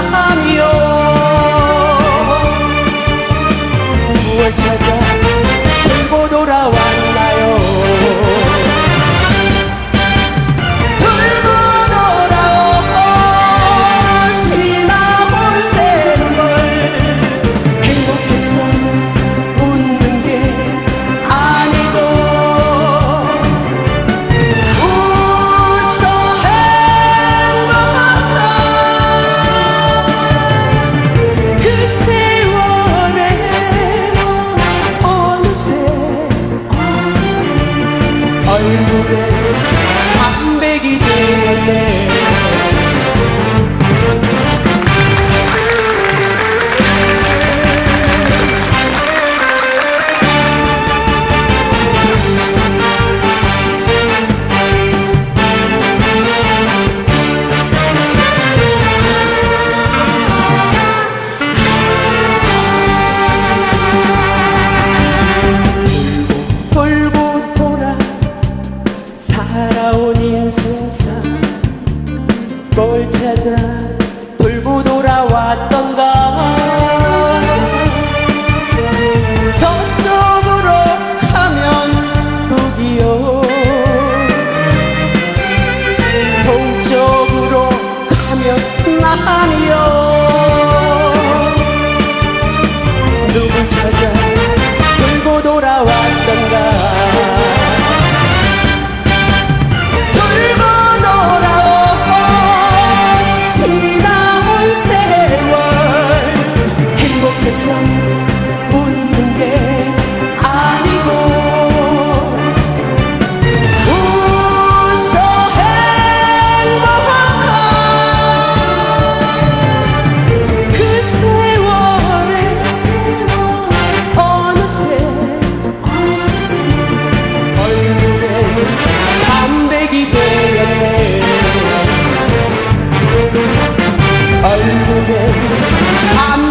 나하며 무얼 찾아 들고 돌아왔나요? 들고 돌아온 지나온 세월 행복해서 웃는 게 아니고 웃어 행복한 그 세월에 어느새 얼굴에 담백이 되었네. 돌고 돌아 살아온 인생사 뭘 찾아 돌고 돌아왔던가. 서쪽으로 가면 북이요 동쪽으로 가면 남이요 누굴 찾아 돌고 돌아왔던가. 돌고 돌아온 지나온 세월 행복해서 웃는 게 아니고 웃어 행복한 그 세월에 어느새 얼굴에 담백이 되었네. 얼굴에 담백이